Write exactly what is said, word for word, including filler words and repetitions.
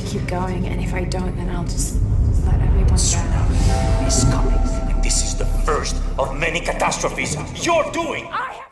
keep going, and if I don't, then I'll just let everyone down. Tsunami is coming, and this is the first of many catastrophes you're doing! I